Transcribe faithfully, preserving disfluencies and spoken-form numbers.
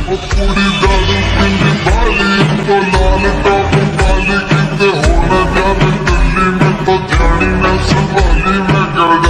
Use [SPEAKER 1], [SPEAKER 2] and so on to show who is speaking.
[SPEAKER 1] कुड़ी दारू पिंडी बाली तो लाल टॉप वाली किते होना जाने दिल्ली में तो जानी न संभाली मैं कर